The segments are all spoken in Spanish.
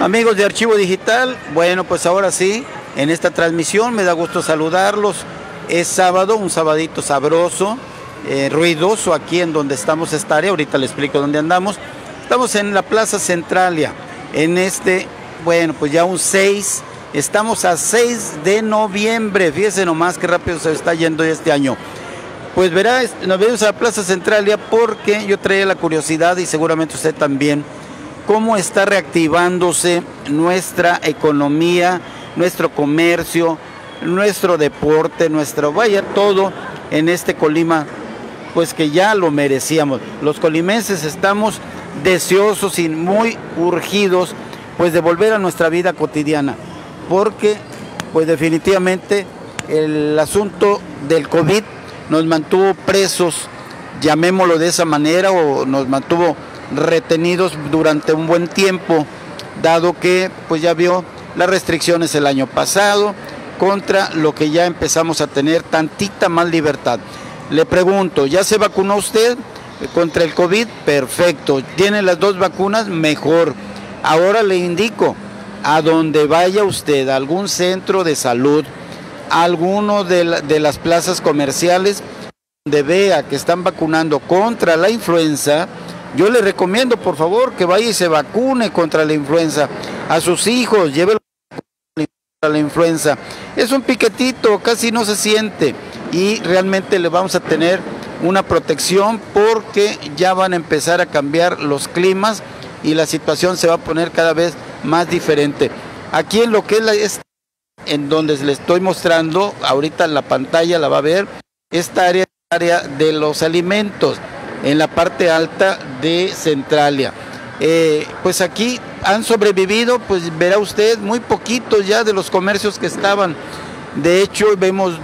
Amigos de Archivo Digital, bueno, pues ahora sí, en esta transmisión me da gusto saludarlos. Es sábado, un sabadito sabroso, ruidoso aquí en donde estamos esta área. Ahorita les explico dónde andamos. Estamos en la Plaza Centralia, en bueno, pues ya estamos a 6 de noviembre. Fíjese nomás qué rápido se está yendo este año. Pues verá, nos vemos a la Plaza Centralia porque yo traía la curiosidad y seguramente usted también, cómo está reactivándose nuestra economía, nuestro comercio, nuestro deporte, todo en Colima, pues que ya lo merecíamos. Los colimenses estamos deseosos y muy urgidos pues de volver a nuestra vida cotidiana, porque pues definitivamente el asunto del COVID nos mantuvo presos, llamémoslo de esa manera, o nos mantuvo retenidos durante un buen tiempo, dado que pues ya vio las restricciones el año pasado, contra lo que ya empezamos a tener tantita más libertad. Le pregunto, ¿ya se vacunó usted contra el COVID? Perfecto. ¿Tiene las 2 vacunas? Mejor. Ahora le indico, a donde vaya usted, a algún centro de salud, a alguno de las plazas comerciales, donde vea que están vacunando contra la influenza, yo le recomiendo, por favor, que vaya y se vacune contra la influenza. A sus hijos, llévelo contra la influenza. Es un piquetito, casi no se siente. Y realmente le vamos a tener una protección porque ya van a empezar a cambiar los climas y la situación se va a poner cada vez más diferente. Aquí en lo que es en donde le estoy mostrando, ahorita en la pantalla la va a ver, esta área de los alimentos, en la parte alta de Centralia. Pues aquí han sobrevivido, pues verá usted, muy poquitos ya de los comercios que estaban. De hecho, vemos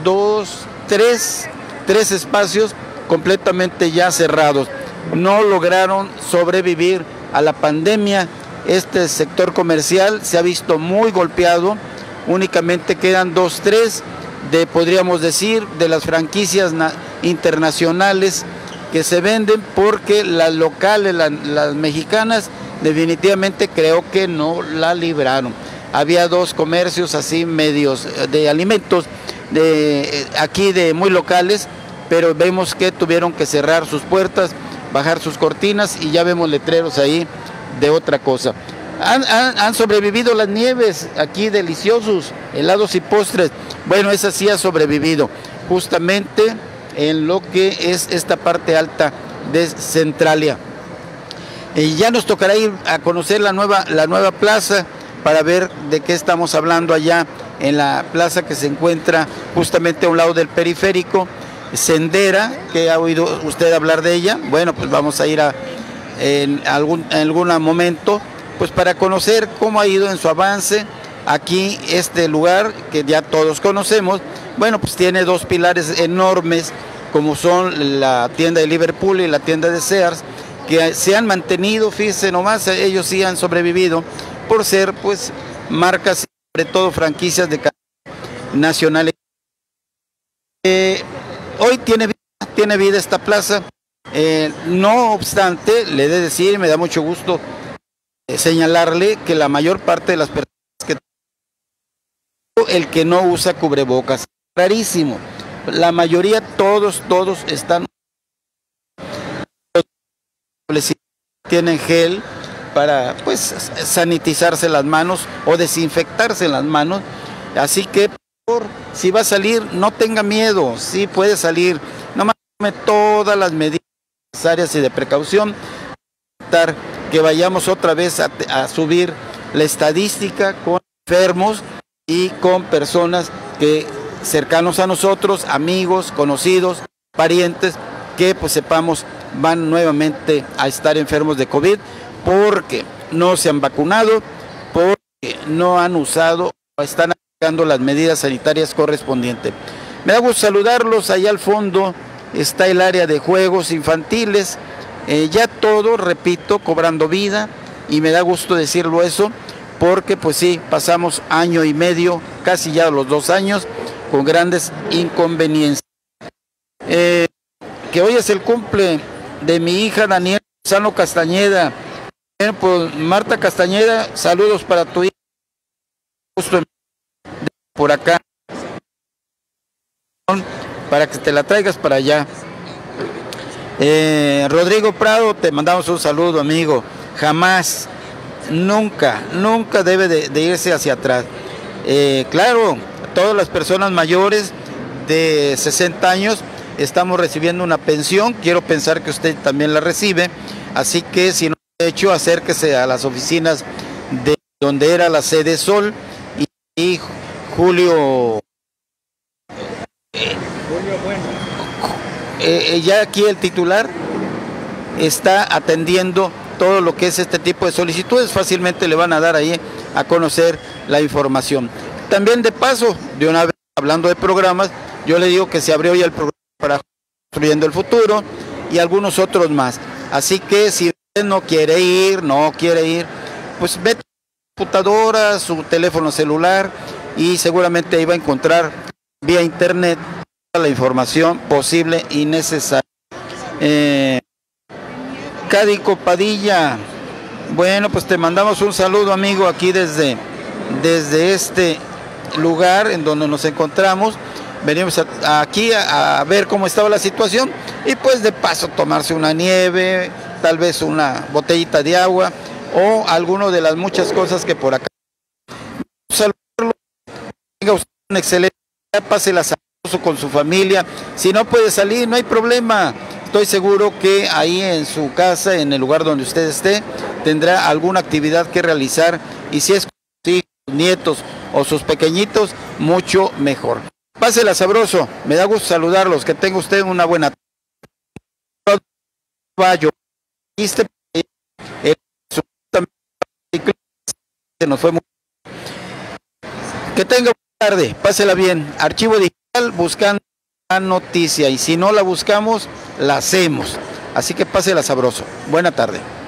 tres espacios completamente ya cerrados. No lograron sobrevivir a la pandemia. Este sector comercial se ha visto muy golpeado. Únicamente quedan 2, 3 podríamos decir, de las franquicias internacionales que se venden, porque las locales, las mexicanas, definitivamente creo que no la libraron. Había 2 comercios así medios de alimentos, aquí de muy locales, pero vemos que tuvieron que cerrar sus puertas, bajar sus cortinas y ya vemos letreros ahí de otra cosa. Han sobrevivido las nieves aquí deliciosos, helados y postres. Bueno, esa sí ha sobrevivido, justamente en lo que es esta parte alta de Centralia. Ya nos tocará ir a conocer la nueva plaza para ver de qué estamos hablando allá en la plaza que se encuentra justamente a un lado del periférico, Sendera, que ha oído usted hablar de ella. Bueno, pues vamos a ir en algún momento, pues para conocer cómo ha ido en su avance. Aquí este lugar que ya todos conocemos, bueno, pues tiene 2 pilares enormes, como son la tienda de Liverpool y la tienda de Sears, que se han mantenido, fíjense nomás, ellos sí han sobrevivido por ser pues marcas, sobre todo franquicias de nacionales. Hoy tiene vida esta plaza, no obstante, le he de decir, me da mucho gusto señalarle que la mayor parte de las personas el que no usa cubrebocas, rarísimo. La mayoría, todos están, tienen gel para pues sanitizarse las manos o desinfectarse las manos. Así que si va a salir, no tenga miedo, sí puede salir, nomás tome todas las medidas necesarias y de precaución, para que vayamos otra vez a subir la estadística con enfermos y con personas que cercanos a nosotros, amigos, conocidos, parientes, que pues sepamos van nuevamente a estar enfermos de COVID porque no se han vacunado, porque no han usado o están aplicando las medidas sanitarias correspondientes. Me da gusto saludarlos. Allá al fondo está el área de juegos infantiles, ya todo, repito, cobrando vida, y me da gusto decirlo eso, porque pues sí, pasamos año y medio, casi ya los 2 años, con grandes inconveniencias. Que hoy es el cumple de mi hija Daniela Lozano Castañeda, Bueno, pues Marta Castañeda, saludos para tu hija, justo por acá, para que te la traigas para allá. Rodrigo Prado, te mandamos un saludo, amigo. Jamás, nunca, nunca debe de irse hacia atrás. Claro, todas las personas mayores de 60 años estamos recibiendo una pensión, quiero pensar que usted también la recibe, así que si no lo ha hecho, acérquese a las oficinas de donde era la sede Sol y Julio ya aquí el titular está atendiendo todo lo que es este tipo de solicitudes, fácilmente le van a dar ahí a conocer la información. También de paso, de una vez hablando de programas, yo le digo que se abrió ya el programa para Construyendo el Futuro y algunos otros más. Así que si usted no quiere ir, pues mete su computadora, su teléfono celular y seguramente ahí va a encontrar vía internet toda la información posible y necesaria. Cádico Padilla, bueno, pues te mandamos un saludo, amigo, aquí desde este lugar en donde nos encontramos. Venimos aquí a ver cómo estaba la situación y pues de paso tomarse una nieve, tal vez una botellita de agua o alguno de las muchas cosas que por acá. Saludarlo, tenga usted un excelente día, pásela sabroso con su familia. Si no puede salir, no hay problema. Estoy seguro que ahí en su casa, en el lugar donde usted esté, tendrá alguna actividad que realizar y si es con sus hijos, nietos o sus pequeñitos, mucho mejor. Pásela sabroso, me da gusto saludarlos, que tenga usted una buena tarde. Que tenga buena tarde, pásela bien. Archivo Digital buscando la noticia y si no la buscamos, la hacemos. Así que pásela sabroso. Buena tarde.